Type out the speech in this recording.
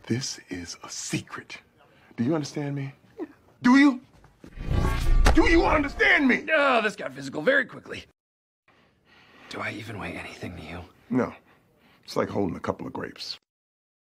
This is a secret. Do you understand me? Do you? Do you understand me? Oh, this got physical very quickly. Do I even weigh anything to you? No. It's like holding a couple of grapes.